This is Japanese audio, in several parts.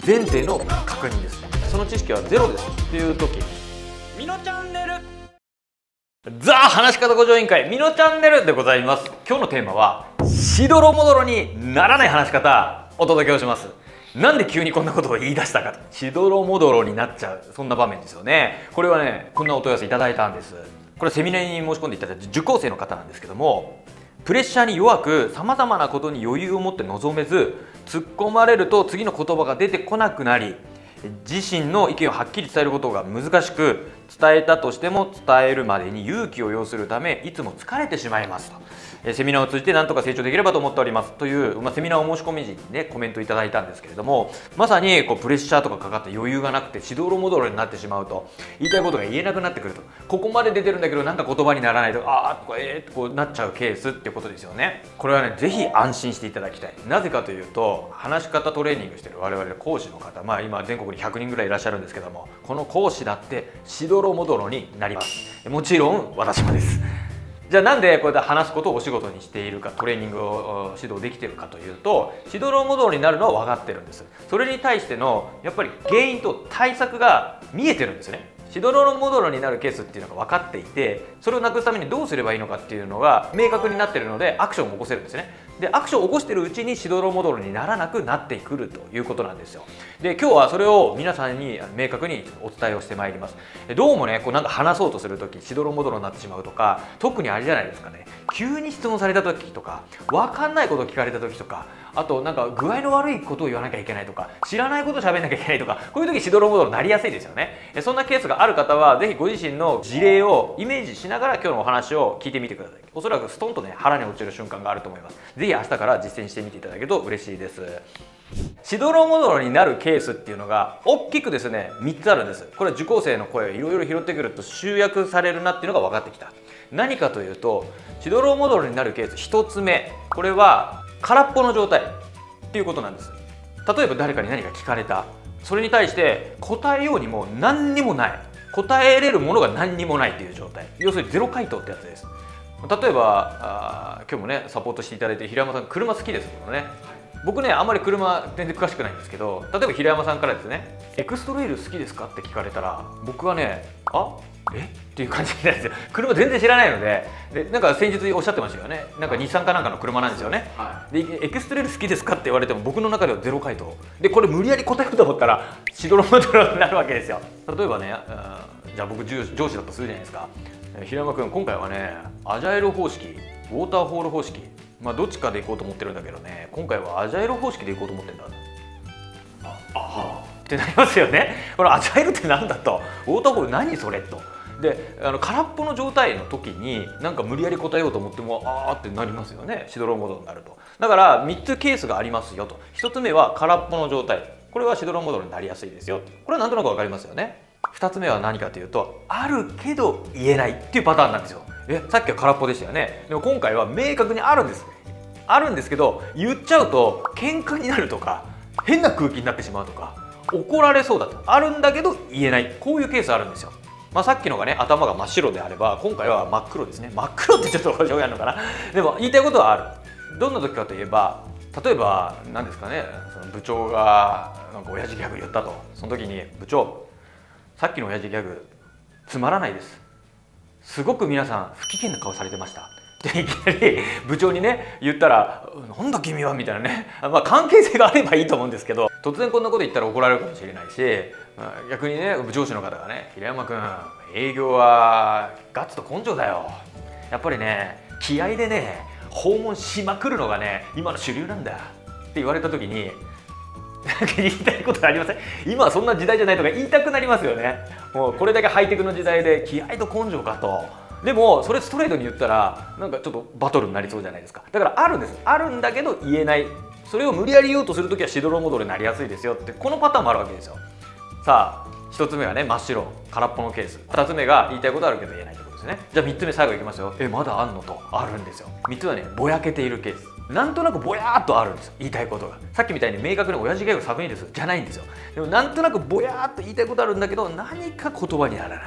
前提の確認です。その知識はゼロですっていう時、 みのチャンネルザ・話し方向上委員会みのチャンネルでございます。今日のテーマはしどろもどろにならない話し方お届けをします。なんで急にこんなことを言い出したかと、しどろもどろになっちゃう、そんな場面ですよね。これはね、こんなお問い合わせいただいたんです。これセミナーに申し込んでいただいた受講生の方なんですけども、プレッシャーに弱くさまざまなことに余裕を持って臨めず、突っ込まれると次の言葉が出てこなくなり、自身の意見をはっきり伝えることが難しく、伝えたとしても伝えるまでに勇気を要するためいつも疲れてしまいますと。セミナーを通じて何とか成長できればと思っておりますという、セミナーを申し込み時にねコメントいただいたんですけれども、まさにプレッシャーとかかかって余裕がなくてしどろもどろになってしまうと、言いたいことが言えなくなってくると、ここまで出てるんだけどなんか言葉にならないと、ああってこうなっちゃうケースっていうことですよね。これはね、ぜひ安心していただきたい。なぜかというと、話し方トレーニングしてる我々講師の方、今全国に100人ぐらいいらっしゃるんですけども、この講師だってしどろもどろになります。もちろん私もです。じゃあなんでこうやって話すことをお仕事にしているか、トレーニングを指導できているかというと、しどろもどろになるのは分かってるんです。それに対してのやっぱり原因と対策が見えてるんですね。しどろもどろになるケースっていうのが分かっていて、それをなくすためにどうすればいいのかっていうのが明確になっているので、アクションも起こせるんですね。でアクションを起こしているうちにしどろもどろにならなくなってくるということなんですよ。で今日はそれを皆さんに明確にお伝えをしてまいります。どうもね、なんか話そうとする時しどろもどろになってしまうとか、特にあれじゃないですかね、急に質問された時とか、分かんないことを聞かれた時とか、あとなんか具合の悪いことを言わなきゃいけないとか、知らないことを喋んなきゃいけないとか、こういう時しどろもどろになりやすいですよね。そんなケースがある方はぜひご自身の事例をイメージしながら今日のお話を聞いてみてください。おそらくストンとね腹に落ちる瞬間があると思います。ぜひ明日から実践してみていただけると嬉しいです。しどろもどろになるケースっていうのが大きくですね3つあるんです。これは受講生の声をいろいろ拾ってくると集約されるなっていうのが分かってきた。何かというと、しどろもどろになるケース1つ目、これは空っぽの状態っていうことなんです。例えば誰かに何か聞かれた、それに対して答えようにも何にもない、答えれるものが何にもないっていう状態、要するにゼロ回答ってやつです。例えば今日もねサポートしていただいて、平山さん車好きですもんね。僕ねあんまり車全然詳しくないんですけど、例えば平山さんからですね、エクストレイル好きですかって聞かれたら、僕はねっていう感じになるんですよ。車全然知らないので、なんか先日おっしゃってましたよね。なんか日産かなんかの車なんですよね。でエクストレイル好きですかって言われても僕の中ではゼロ回答で、これ無理やり答えようと思ったらしどろもどろになるわけですよ。例えばね、じゃあ僕上司だとするじゃないですか。平山君今回はねアジャイル方式、ウォーターフォール方式、どっちかでいこうと思ってるんだけどね、今回はアジャイル方式でいこうと思ってるんだってなりますよね。このアジャイルって何だと、ウォーターフォール何それと。で空っぽの状態の時になんか無理やり答えようと思ってもってなりますよね、しどろもどろになると。だから3つケースがありますよと。1つ目は空っぽの状態、これはしどろもどろになりやすいですよ。これはなんとなく分かりますよね。2つ目は何かというと、あるけど言えないっていうパターンなんですよ。さっきは空っぽでしたよね。でも今回は明確にあるんです。あるんですけど、言っちゃうと喧嘩になるとか、変な空気になってしまうとか、怒られそうだと、あるんだけど言えない、こういうケースあるんですよ。さっきのがね頭が真っ白であれば、今回は真っ黒ですね。真っ黒ってちょっと表現あるのかな。でも言いたいことはある。どんな時かといえば、例えば何ですかね、その部長がなんか親父ギャグ言ったと。その時に部長、さっきの親父ギャグつまらないです、すごく皆さん不機嫌な顔されてましたっていきなり部長にね言ったら、なんだ君はみたいなね、関係性があればいいと思うんですけど、突然こんなこと言ったら怒られるかもしれないし、逆にね上司の方がね、平山君営業はガッツと根性だよ、やっぱりね気合でね訪問しまくるのがね今の主流なんだって言われた時に言いたいことありません？今はそんな時代じゃないとか言いたくなりますよね。もうこれだけハイテクの時代で気合と根性かと。でもそれストレートに言ったらなんかちょっとバトルになりそうじゃないですか。だからあるんです。あるんだけど言えない。それを無理やり言おうとするときはしどろもどろになりやすいですよって、このパターンもあるわけですよ。さあ1つ目はね真っ白空っぽのケース、2つ目が言いたいことあるけど言えないってことですね。じゃあ3つ目最後いきますよ。まだあんのと、あるんですよ。3つはねぼやけているケース、なんとなくぼやーっとあるんですよ、言いたいことが。さっきみたいに明確に親父ギャグ寒いですじゃないんですよ。でもなんとなくぼやーっと言いたいことあるんだけど、何か言葉にならない。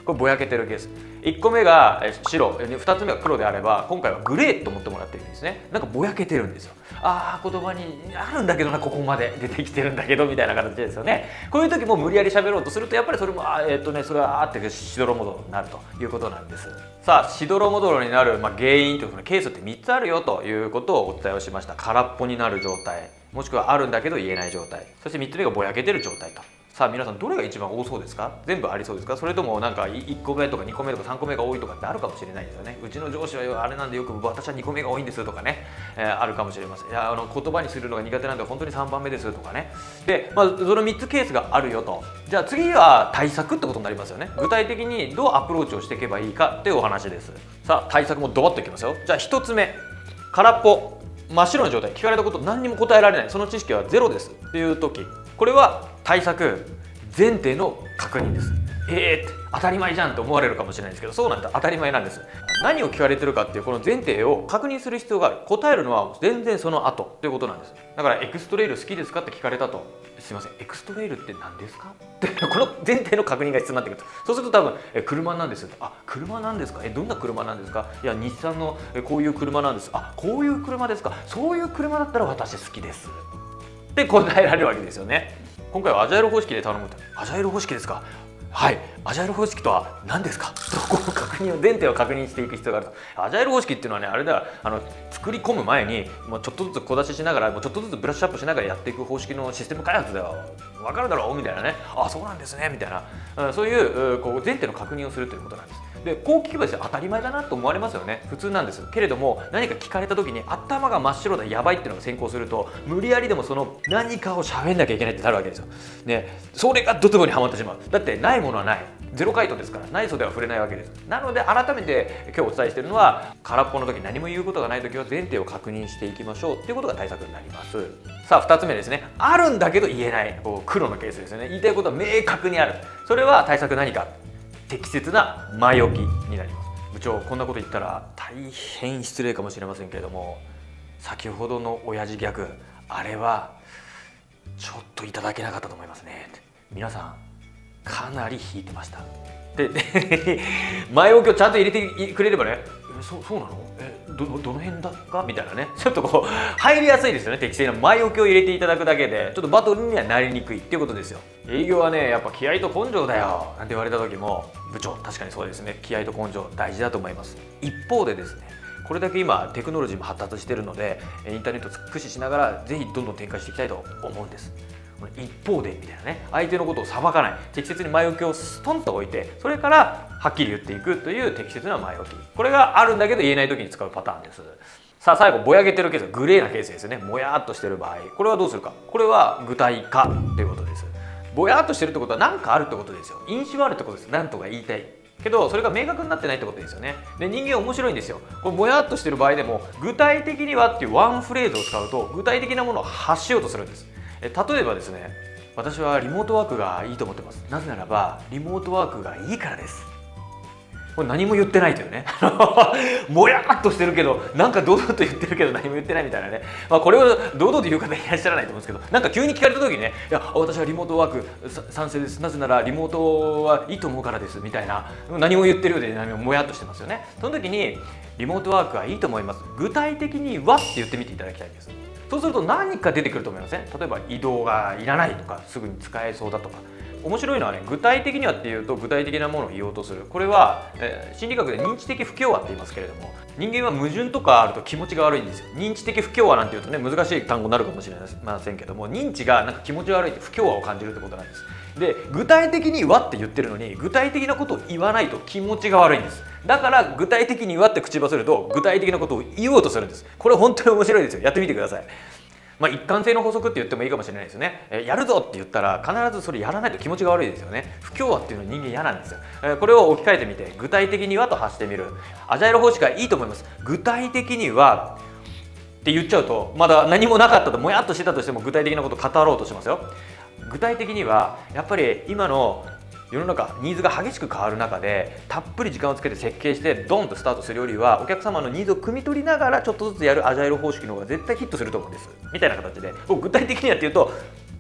これぼやけてるケース。1個目が白、2つ目が黒であれば、今回はグレーと思ってもらっていいんですね。なんかぼやけてるんですよ。ああ、言葉にあるんだけどな、ここまで出てきてるんだけどみたいな形ですよね。こういう時も無理やり喋ろうとすると、やっぱりそれもそれはってしどろもどろになるということなんです。さあ、しどろもどろになる、原因というかケースって3つあるよということをお伝えをしました。空っぽになる状態、もしくはあるんだけど言えない状態、そして3つ目がぼやけてる状態と。さあ皆さん、どれが一番多そうですか？全部ありそうですか？それともなんか1個目とか2個目とか3個目が多いとかってあるかもしれないですよね。うちの上司はあれなんでよく私は2個目が多いんですとかね、あるかもしれません。いや言葉にするのが苦手なんで本当に3番目ですとかね。で、その3つケースがあるよと。じゃあ次は対策ってことになりますよね。具体的にどうアプローチをしていけばいいかっていうお話です。さあ対策もドバッといきますよ。じゃあ1つ目、空っぽ真っ白な状態、聞かれたこと何にも答えられない、その知識はゼロですっていう時、これは対策前提の確認です。って当たり前じゃんって思われるかもしれないですけど、そうなんだ、当たり前なんです。何を聞かれてるかっていうこの前提を確認する必要がある。答えるのは全然その後ということなんです。だからエクストレイル好きですかって聞かれたと、すいませんエクストレイルって何ですかってこの前提の確認が必要になってくると。そうすると多分車なんです。あ、車なんですか。どんな車なんですか。いや日産のこういう車なんです。あ、こういう車ですか。そういう車だったら私好きですって答えられるわけですよね。今回はアジャイル方式で頼むと。アジャイル方式ですか。はい、アジャイル方式とは何ですかと、こう確認を前提を確認していく必要があると。アジャイル方式っていうのはね、あれだ、作り込む前にもうちょっとずつ小出ししながら、もうちょっとずつブラッシュアップしながらやっていく方式のシステム開発では分かるだろうみたいなね。あ、そうなんですねみたいな、そういうこう前提の確認をするということなんです。で、こう聞けばですね、当たり前だなと思われますよね。普通なんですけれども、何か聞かれた時に頭が真っ白だ、やばいっていうのが先行すると、無理やりでもその何かを喋んなきゃいけないってなるわけですよ。ね、それがドツボにはまってしまう。だってないものはない、ゼロ回答ですから、ない袖は触れないわけです。なので改めて今日お伝えしているのは、空っぽの時、何も言うことがない時は前提を確認していきましょうっていうことが対策になります。さあ2つ目ですね、あるんだけど言えない、こう黒のケースですよね。言いたいことは明確にある。それは対策何か、適切な前置きになります。部長、こんなこと言ったら大変失礼かもしれませんけれども、先ほどの親父ギャグ、あれはちょっといただけなかったと思いますね。皆さんかなり引いてました。で前置きをちゃんと入れてくれればね、そうなの、どの辺だかみたいなね、ちょっとこう入りやすいですよね。適正な前置きを入れていただくだけでちょっとバトルにはなりにくいっていうことですよ。営業はね、やっぱ気合と根性だよなんて言われた時も、部長確かにそうですね、気合と根性大事だと思います。一方でですね、これだけ今テクノロジーも発達しているので、インターネットを駆使しながらぜひどんどん展開していきたいと思うんです。一方でみたいなね、相手のことを裁かない、適切に前置きをストンと置いて、それからはっきり言っていくという適切な前置き、これがあるんだけど言えない時に使うパターンです。さあ最後、ぼやけてるケース、グレーなケースですね。もやっとしてる場合、これはどうするか。これは具体化ということです。ぼやっとしてるってことは何かあるってことですよ。印象あるってことです。何とか言いたいけど、それが明確になってないってことですよね。で、人間面白いんですよ。これぼやっとしてる場合でも、具体的にはっていうワンフレーズを使うと具体的なものを発しようとするんです。例えばですね、私はリモートワークがいいと思ってます。なぜならばリモートワークがいいからです。これ何も言ってないというねもやっとしてるけど、なんか堂々と言ってるけど何も言ってないみたいなね。これを堂々と言う方いらっしゃらないと思うんですけど、なんか急に聞かれた時にね、いや私はリモートワーク賛成です、なぜならリモートはいいと思うからですみたいな、何も言ってるようで何ももやっとしてますよね。その時にリモートワークはいいと思います、具体的にはって言ってみていただきたいんです。そうすると何か出てくると思いません？例えば移動がいらないとか、すぐに使えそうだとか。面白いのはね、具体的にはっていうと具体的なものを言おうとする。これは、心理学で認知的不協和って言いますけれども、人間は矛盾とかあると気持ちが悪いんですよ。認知的不協和なんていうとね、難しい単語になるかもしれませんけども、認知がなんか気持ち悪いって不協和を感じるってことなんです。で、具体的にはって言ってるのに具体的なことを言わないと気持ちが悪いんです。だから具体的にはって口ばせると具体的なことを言おうとするんです。これ本当に面白いですよ。やってみてください。一貫性の法則って言ってもいいかもしれないですよね。やるぞって言ったら必ずそれやらないと気持ちが悪いですよね。不協和っていうのは人間嫌なんですよ。これを置き換えてみて、具体的にはと発してみる。アジャイル方式はいいと思います。具体的にはって言っちゃうと、まだ何もなかったと、もやっとしてたとしても具体的なことを語ろうとしますよ。具体的にはやっぱり今の世の中ニーズが激しく変わる中で、たっぷり時間をつけて設計してドンとスタートするよりは、お客様のニーズを汲み取りながらちょっとずつやるアジャイル方式の方が絶対ヒットすると思うんですみたいな形で、具体的にはっていうと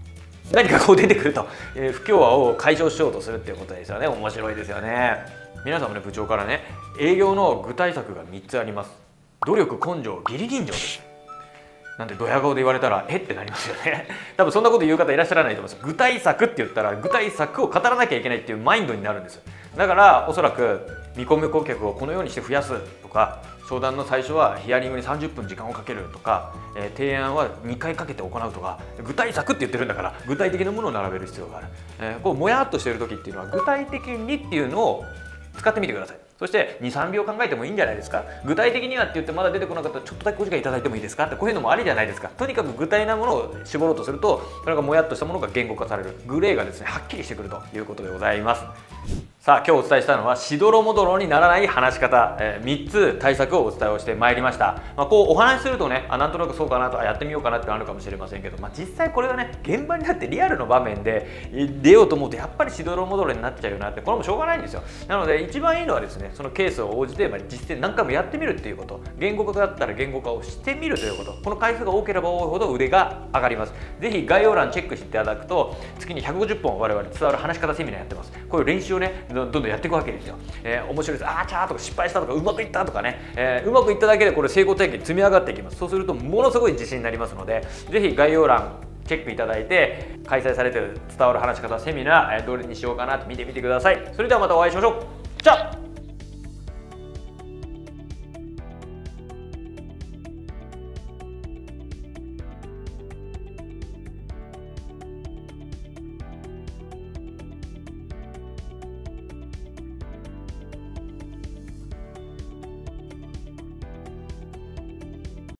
何かこう出てくると、不協和を解消しようとするっていうことですよね。面白いですよね。皆さんもね、部長からね、営業の具体策が3つあります。努力、根性、義理人情です。なんでドヤ顔で言われたらえってなりますよね。多分そんなこと言う方いらっしゃらないと思います。具体策って言ったら具体策を語らなきゃいけないっていうマインドになるんです。だからおそらく見込み顧客をこのようにして増やすとか、商談の最初はヒアリングに30分時間をかけるとか、提案は2回かけて行うとか、具体策って言ってるんだから具体的なものを並べる必要がある。こうもやっとしてる時っていうのは具体的にっていうのを使ってみてください。そして2、3秒考えてもいいんじゃないですか。具体的にはって言ってまだ出てこなかったらちょっとだけお時間いただいてもいいですかって、こういうのもありじゃないですか。とにかく具体なものを絞ろうとすると、それがもやっとしたものが言語化される、グレーがですねはっきりしてくるということでございます。さあ今日お伝えしたのはしどろもどろにならない話し方、3つ対策をお伝えをしてまいりました。こうお話しするとね、なんとなくそうかなと、やってみようかなってなるかもしれませんけど、実際これがね現場になってリアルの場面で出ようと思うとやっぱりしどろもどろになっちゃうよなって、これもしょうがないんですよ。なので一番いいのはですね、そのケースを応じて実践何回もやってみるっていうこと、言語化だったら言語化をしてみるということ、この回数が多ければ多いほど腕が上がります。ぜひ概要欄チェックしていただくと、月に150本我々伝わる話し方セミナーやってます。こういう練習をねどんどんやっていくわけですよ。面白いです。チャーとか失敗したとかうまくいったとかね、うまくいっただけでこれ成功体験積み上がっていきます。そうするとものすごい自信になりますので、ぜひ概要欄チェックいただいて、開催されている伝わる話し方セミナー、どれにしようかなと見てみてください。それではまたお会いしましょう。じゃあ